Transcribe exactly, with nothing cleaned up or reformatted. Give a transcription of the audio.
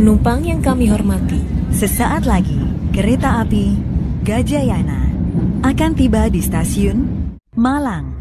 Penumpang yang kami hormati, sesaat lagi kereta api Gajayana akan tiba di stasiun Malang.